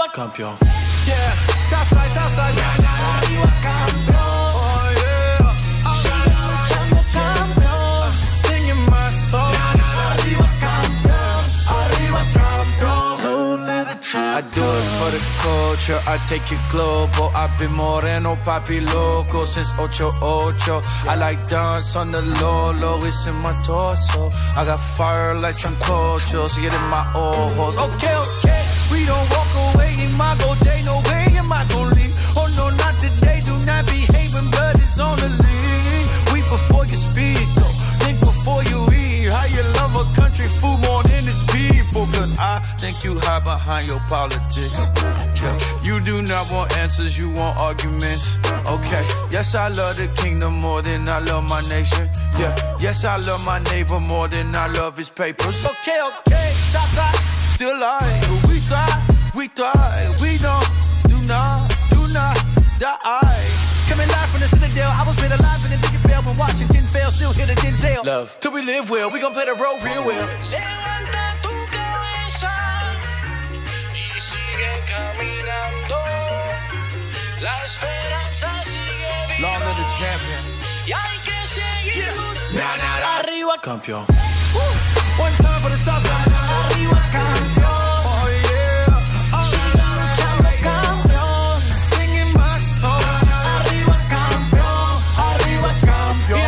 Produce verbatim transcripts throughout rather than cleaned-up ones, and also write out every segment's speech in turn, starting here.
campeón. Yeah, Southside, Southside, arriba campeón. Oh yeah, sigue luchando campeón. Singing my song. Arriba campeón, arriba campeón. Only the champion. I do it for the culture, I take it global. I've been moreno, papi loco since ocho ocho. I like dance on the low, low, it's in my torso. I got fire like some culture, see it in my ojos. Okay, okay, we don't walk away in my go day, no way am I gon' leave. Oh no, not today, do not behaving, but it's on the lead. Weep before you speak, though, think before you eat. How you love a country food more than its people, cause I think you hide behind your politics. Yeah. You do not want answers, you want arguments. Okay, yes, I love the kingdom more than I love my nation. Yeah, yes, I love my neighbor more than I love his papers. Okay, okay, Southside, still alive, but we thrive, we thrive. We don't, do not, do not die. Coming live from the Citadel, I was made alive in the Dick Bell when Washington fell, still hit a Denzel. Love, till we live well, we gon' play the role real well. Levanta tu cabeza y sigue caminando. La esperanza sigue viva. Long live the champion. Y hay que seguir luchando. Nah, nah, nah. Arriba campeón. Woo. One time for the Southside. Arriba campeón. Oh yeah. Oh, sigue luchando campeón. Singing my song. Arriba campeón. Arriba campeón.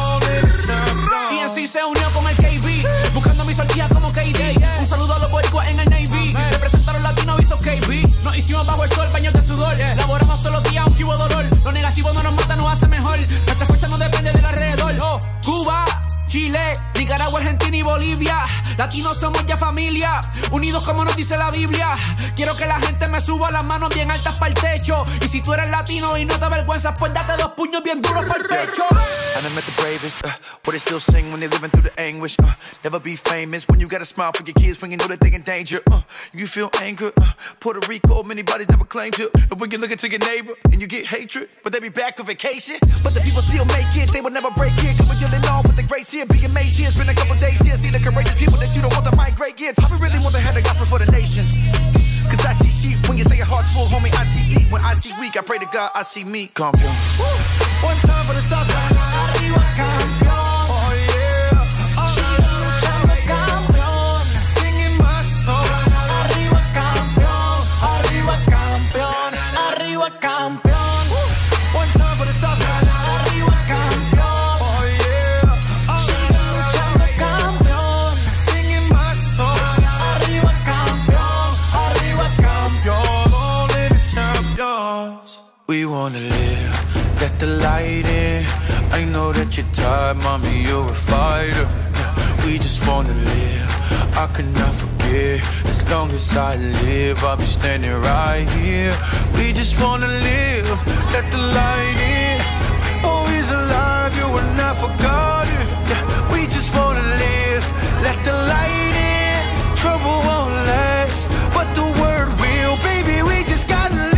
Y en sí se unió con el K B, buscando mi sortija como K D. Un saludo a los boricuas en el Navy. Representaron latinos, hizo K B. Nos hicimos bajo el sol, baños de sudor. Laboramos todos los días, aunque hubo dolor. Lo negativo no nos mata, nos hace mejor. Nuestra fuerza no depende del alrededor. Oh, Cuba, Chile, Nicaragua, Argentina y Bolivia. Latinos somos ya familia, unidos como nos dice la Biblia. Quiero que la gente me suba las manos bien altas para el techo. Y si tú eres latino y no te avergüenzas, pues date dos puños bien duros para el pecho. And I met the bravest, uh, what they still sing when they living through the anguish. Uh, never be famous when you got a smile for your kids when you know that they in danger. Uh, you feel anger, uh, Puerto Rico, many bodies never claimed it. And when you look into your neighbor and you get hatred, but they be back on vacation. But the people still make it, they will never break it. Cause we're dealing on with the grace here, being made here. It's been a couple days here, see the courageous people that you don't want to migrate here. I really want to have the gospel for the nations. Cause I see sheep when you say your heart's full, homie, I see eat. When I see weak, I pray to God, I see me. Campeón. One time for the Southside. Arriba campeón. Oh yeah. Oh, sigue luchando campeón. Singing my song. Arriba campeón. Arriba campeón. Arriba campeón. One time for the Southside. Arriba campeón. Oh yeah. Oh, sigue luchando campeón. singing my song. Arriba campeón. Arriba campeón. Only the champions. We wanna live, let the light in. I know that you're tired, mommy, you're a fighter. Yeah, we just wanna live, I cannot forget. As long as I live, I'll be standing right here. We just wanna live, let the light in. Oh, he's alive, you are not forgotten. Yeah, we just wanna live, let the light in. Trouble won't last, but the word will, baby, we just gotta live.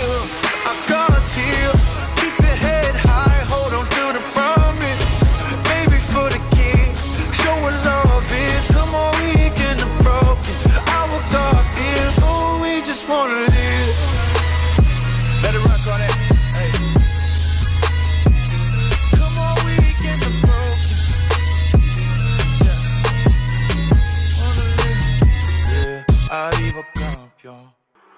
I God's here, keep your head high, hold on to the promise. Baby, for the kids, show what love is. Come on, weak and the broken, our God is. Oh, we just wanna live. Let it rock on it. Hey. Come on, weak and the broken. Yeah. Wanna live. Yeah. Arriba, campeón.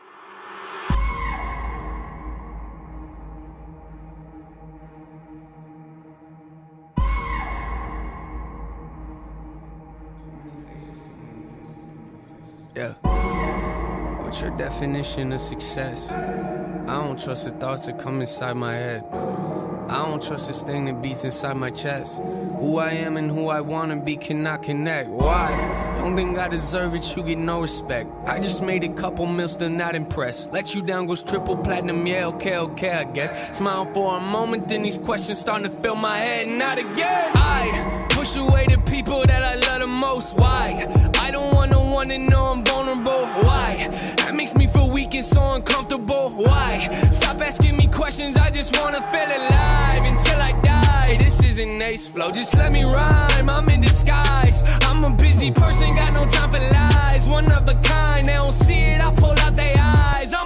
Yeah. What's your definition of success? I don't trust the thoughts that come inside my head. I don't trust this thing that beats inside my chest. Who I am and who I wanna be cannot connect. Why? Don't think I deserve it, you get no respect. I just made a couple mils, still not impressed. Let you down goes triple platinum, yeah, okay, okay, I guess. Smile for a moment, then these questions starting to fill my head, not again. I push away the people that I love the most. Why? I don't want no one to know I'm vulnerable. Why? That makes me feel weak and so uncomfortable. Why? Stop asking me questions, I just wanna feel alive until I die. This isn't Ace Flow, just let me rhyme, I'm in disguise. I'm a busy person, got no time for lies. One of a kind, they don't see it, I pull out their eyes. I'm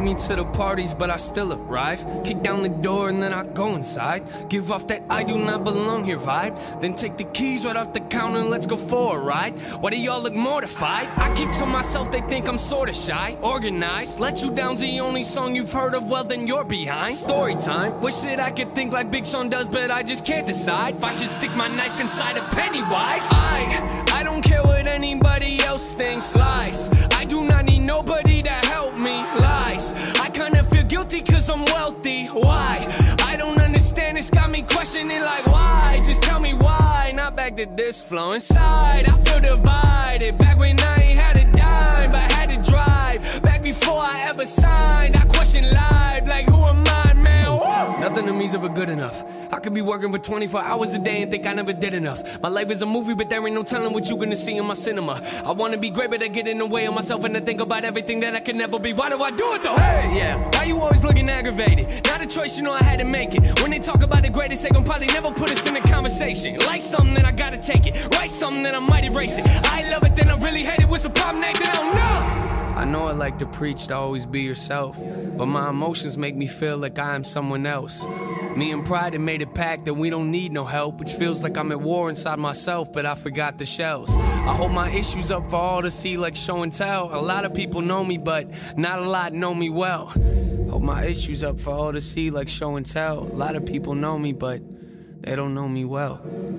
me to the parties, but I still arrive. Kick down the door and then I go inside. Give off that I do not belong here vibe. Then take the keys right off the counter and let's go for a ride. Why do y'all look mortified? I keep to myself, they think I'm sorta shy. Organized, Let You Down's the only song you've heard of, well then you're behind. Story time, wish that I could think like Big Sean does, but I just can't decide if I should stick my knife inside a Pennywise. I, I don't care what anybody else thinks, lies. I do not need nobody to help me, lies. I kinda feel guilty cause I'm wealthy, why? I don't understand, it's got me questioning like why? Just tell me why, not back to this flow inside. I feel divided, back when I ain't had a dime, but had to drive. Back before I ever signed, I question live, like who am I, man? Woo! Nothing to me's ever good enough. I could be working for twenty-four hours a day and think I never did enough. My life is a movie, but there ain't no telling what you gonna see in my cinema. I wanna be great, but I get in the way of myself and I think about everything that I can never be. Why do I do it though? Hey, yeah. Why you always looking aggravated? Not a choice, you know I had to make it. When they talk about the greatest, they gon' probably never put us in a conversation. Like something, then I gotta take it. Write something, then I might erase it. I love it, then I really hate it. What's the problem, Nathan? I don't know. I know I like to preach to always be yourself, but my emotions make me feel like I am someone else. Me and Pride have made a pact that we don't need no help, which feels like I'm at war inside myself, but I forgot the shells. I hold my issues up for all to see like show and tell. A lot of people know me, but not a lot know me well. Hold my issues up for all to see like show and tell. A lot of people know me, but they don't know me well.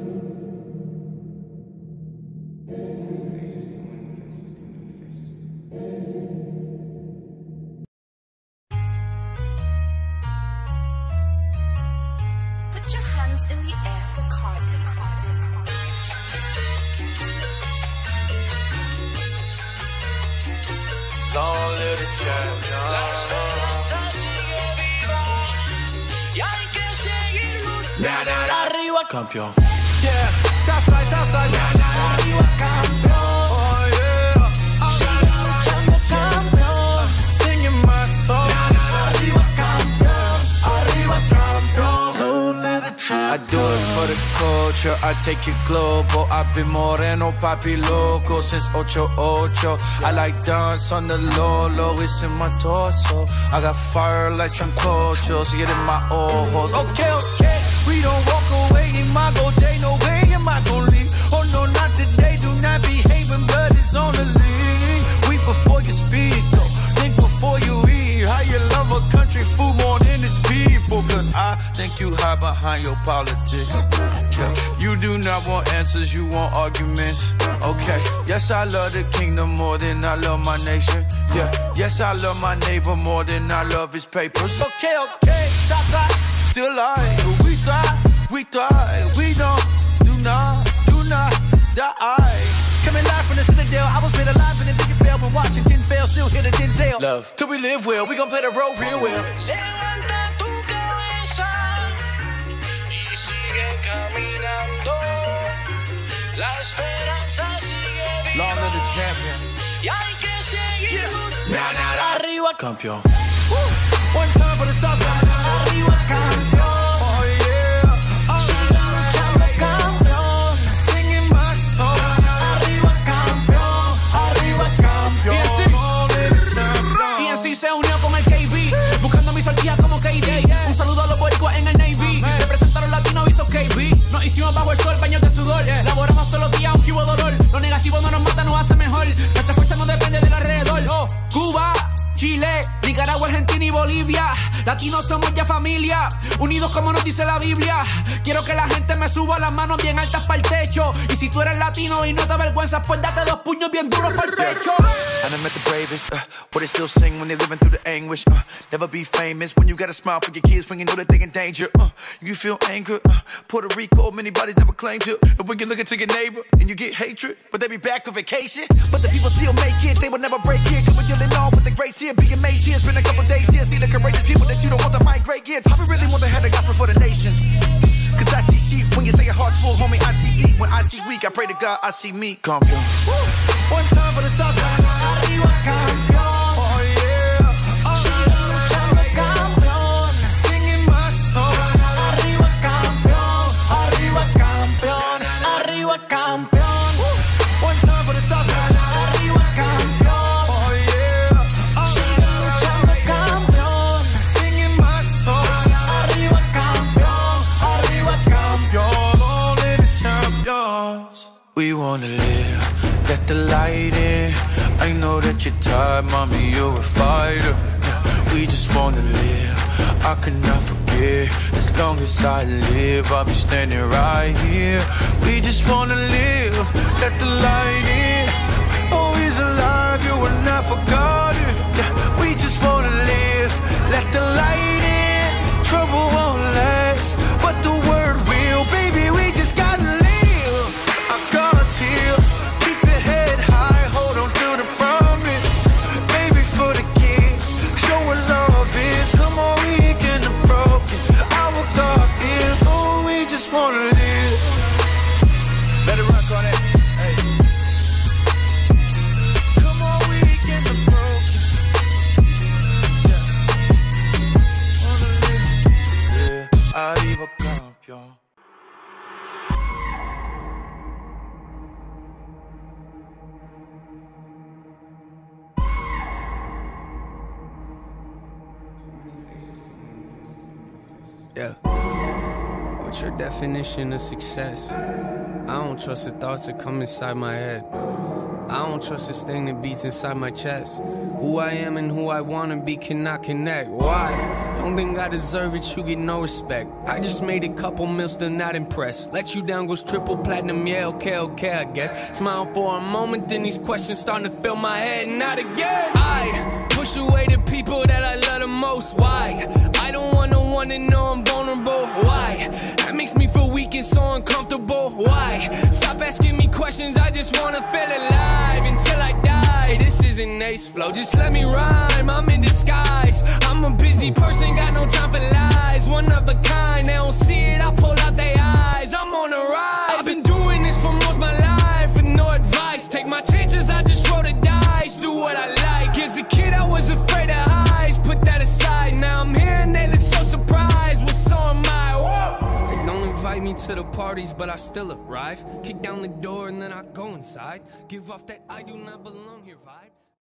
Put your hands in the air for Cardi. Long live the champion. Nah, nah, nah. Arriba campeón. Yeah, Southside, Southside, nah, nah. Arriba campeón. Oh yeah. Sigue luchando campeón. Singing my song. Nah, nah. Arriba campeón. Arriba campeón. Long live the champion. I do it for the culture, I take it global. I've been moreno, papi loco since ocho ocho. I like dance on the low, low, it's in my torso. I got fire like some cochos, get in my ojos. Okay, okay, we don't walk away in my go day, no way am I gon' leave. Oh no, not today, do not behaving, but it's on the lead. Weep before you speak, though, think before you eat. How you love a country food more than its people, cause I think you hide behind your politics. Yeah. You do not want answers, you want arguments. Okay, yes I love the kingdom more than I love my nation. Yeah, yes I love my neighbor more than I love his papers. Okay, okay, Southside, still alive, but we thrive, we thrive. We don't, do not, do not die. Coming live from the Citadel, I was made alive in the big fail. When Washington fell, still hit a Denzel. Love, till we live well, we gon' play the role real well. Levanta tu cabeza y sigue caminando. La esperanza sigue viva. Long live the champion. Y hay que seguir. Nah, nah, nah. Arriba campeón. Woo. One time for the Southside. Arriba campeón. Oh yeah. Sigue luchando campeón. Singing my song. Arriba campeón. Arriba campeón. Y así se unió con el K B, buscando mi sortija como K D. Un saludo a los boricuas en el Navy, representaron latinos, hizo K B. Nos hicimos bajo el sol, baños de sudor. Laboramos todos los días, aunque hubo dolor. Lo negativo no nos mata, nos hace mejor. Nuestra fuerza no depende del alrededor. Oh, Cuba, Chile, Nicaragua, Argentina y Bolivia. Latinos somos ya familia, unidos como nos dice la Biblia. Quiero que la gente me suba las manos bien altas para el techo. Y si tú eres latino y no te avergüenzas, pues date dos puños bien duros para el pecho. And I met the bravest, uh, what they still sing when they living through the anguish. Uh, never be famous when you got a smile for your kids when you know that they in danger. Uh, you feel anger, uh, Puerto Rico, many bodies never claimed it. And when you look into your neighbor and you get hatred, but they be back on vacation. But the people still make it, they will never break it. Cause we're dealing on with the grace here, being made here. It's been a couple days here, see the courageous people that you don't want to migrate here. I really want to have the gospel for the nations. Cause I see sheep when you say your heart's full, homie, I see eat. When I see weak, I pray to God, I see me. Campeón. One time for the Southside. Arriba campeón. Oh yeah. Sigue luchando campeón. Singing my song. Arriba campeón. Arriba campeón. Arriba campeón. One time for the Southside. Arriba campeón. Oh yeah. Sigue luchando campeón. let the light in. I know that you're tired, mommy, you're a fighter. Yeah, we just wanna live, I cannot forget. As long as I live, I'll be standing right here. We just wanna live, let the light in. Oh, he's alive, you were not forgotten. Yeah, we just wanna live, let the light in. Trouble won't last, but the word will, baby, we just gotta live. I got here, keep your head high, hold on to the promise. Baby, for the kids, show what love is. Come on, weak and the broken, our God is. Oh, we just wanna live. Let it rock on it. Hey. Come on, weak and the broken. Yeah. Wanna live. Yeah, arriba campeón. Yeah. What's your definition of success? I don't trust the thoughts that come inside my head. I don't trust this thing that beats inside my chest. Who I am and who I wanna be cannot connect. Why? Don't think I deserve it, you get no respect. I just made a couple mils, still not impressed. Let you down goes triple platinum, yeah, okay, okay, I guess. Smile for a moment, then these questions starting to fill my head, not again. I push away the people that I love the most. Why? I don't want no one to know I'm vulnerable. Why? That makes me feel weak and so uncomfortable. Why? Stop asking me questions, I just wanna feel alive until I die. This isn't ace flow, just let me rhyme, I'm in disguise. I'm a busy person, got no time for lies. One of a kind, they don't see it, I pull out their eyes. I'm on a rise, I've been doing this for most my life with no advice. Take my chances, I just roll the dice, do what I like. As a kid I was afraid of highs, put that aside. Now I'm here and they look so surprised, well so am I. Whoa. They don't invite me to the parties, but I still arrive. Kick down the door and then I go inside. Give off that I do not belong here vibe.